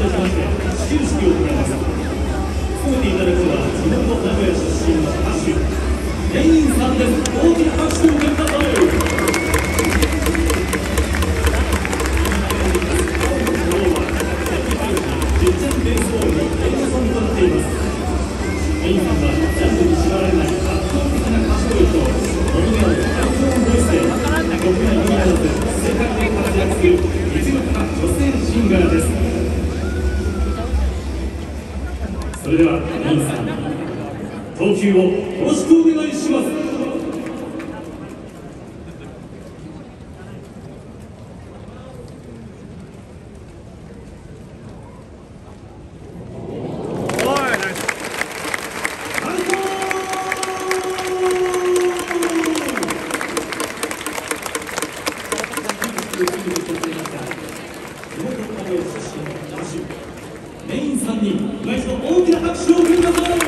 しまして始球式を行います。務めていただくのは地元名古屋出身の歌手レインさんです。大きな拍手をお送りください。10点ベースボールの映画ソングとなっています。レインさんはジャンルに縛られない圧倒的な歌唱力とノルウェーのハイトーンボイスで国内のみならず世界で活躍する実力派女性シンガーです。それではレインさん、投球をよろしくお願いします。メインさんに今一度大きな拍手をお送りください。